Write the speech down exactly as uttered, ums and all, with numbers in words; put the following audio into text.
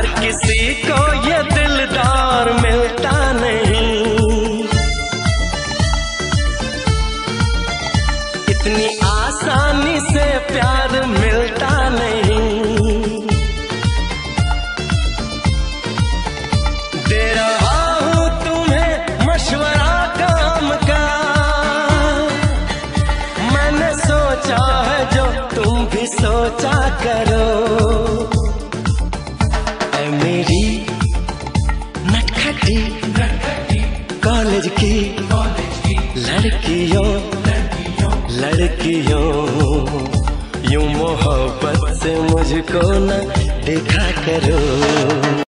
हर किसी को ये दिलदार मिलता नहीं, इतनी आसानी से प्यार मिलता नहीं। दे रहा हूं तुम्हें मशवरा काम का, मैंने सोचा है जो तुम भी सोचा करो। ऐ मेरी नटखटी कॉलेज की लड़कियों लड़कियों, यूं मोहब्बत से मुझको न देखा करो।